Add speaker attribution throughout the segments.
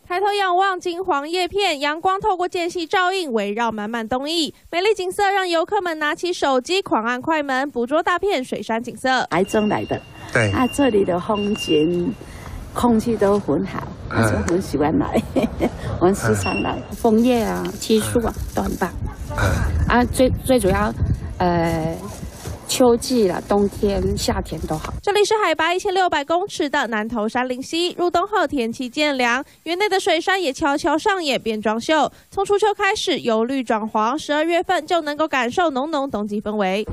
Speaker 1: 抬头仰望金黄叶片，阳光透过间隙照映，围绕满满冬意。美丽景色让游客们拿起手机狂按快门，捕捉大片水杉景色。
Speaker 2: 台中来的，
Speaker 3: 对
Speaker 2: 啊，这里的风景、空气都很好，我就很喜欢来。我们时常来，枫叶啊、漆树啊都很棒。啊，最主要，秋季啦、冬天、夏天都好。
Speaker 1: 这里是海拔1600公尺的南投山林溪，入冬后天气渐凉，园内的水杉也悄悄上演变装秀。从初秋开始由绿转黄，12月份就能够感受浓浓冬季氛围。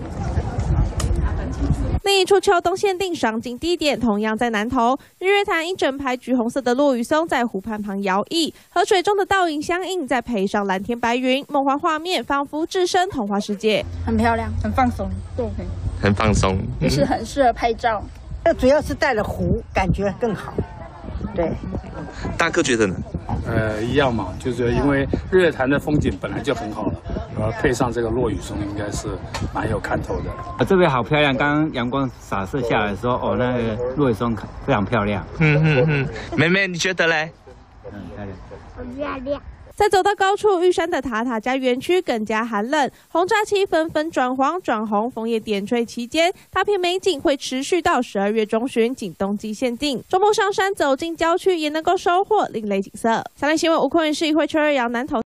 Speaker 1: 另一处秋冬限定赏景地点同样在南投，日月潭一整排橘红色的落羽松在湖畔旁摇曳，和水中的倒影相映，再配上蓝天白云，梦幻画面仿佛置身童话世界。
Speaker 4: 很漂亮，很放松，对，
Speaker 3: 很放松，
Speaker 4: 就是很适合拍照。
Speaker 5: 主要是带了湖，感觉更好。对，
Speaker 3: 大哥觉得呢？
Speaker 6: 一样嘛，就是因为日月潭的风景本来就很好了，然后配上这个落羽松，应该是蛮有看头的。
Speaker 7: 这边好漂亮，刚刚阳光洒射下来的时候，哦，那个落羽松非常漂亮。
Speaker 3: 妹妹你觉得嘞？
Speaker 7: 漂亮。
Speaker 4: 很漂亮。
Speaker 1: 再走到高处，玉山的塔塔加园区更加寒冷，红炸漆纷纷转黄转红，枫叶点缀期间，大片美景会持续到12月中旬，仅冬季限定。周末上山走进郊区，也能够收获另类景色。3立新闻吴坤元是一会邱二阳南投。